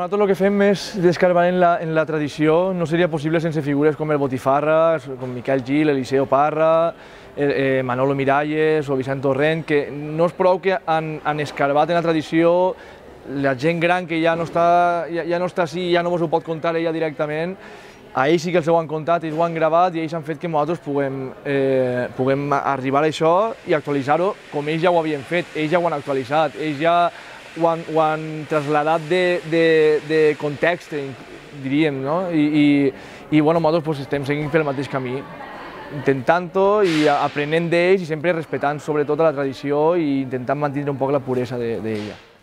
Nosaltres el que fem és descarbar en la tradició, no seria possible sense figures com el Botifarra, com Miquel Gil, Eliseo Parra, Manolo Miralles o Vicent Torrent, que no és prou que han escarbat en la tradició, la gent gran que ja no està així, ja no us ho pot contar ella directament, a ells sí que els ho han contat, ells ho han gravat i ells han fet que nosaltres puguem arribar a això i actualitzar-ho com ells ja ho havien fet, ells ja ho han actualitzat, ells ja ho han traslladat de context, diríem, no? I bueno, nosaltres estem seguint pel mateix camí, intentant-ho i aprenent d'ells i sempre respectant sobretot la tradició i intentant mantenir un poc la puresa d'ella.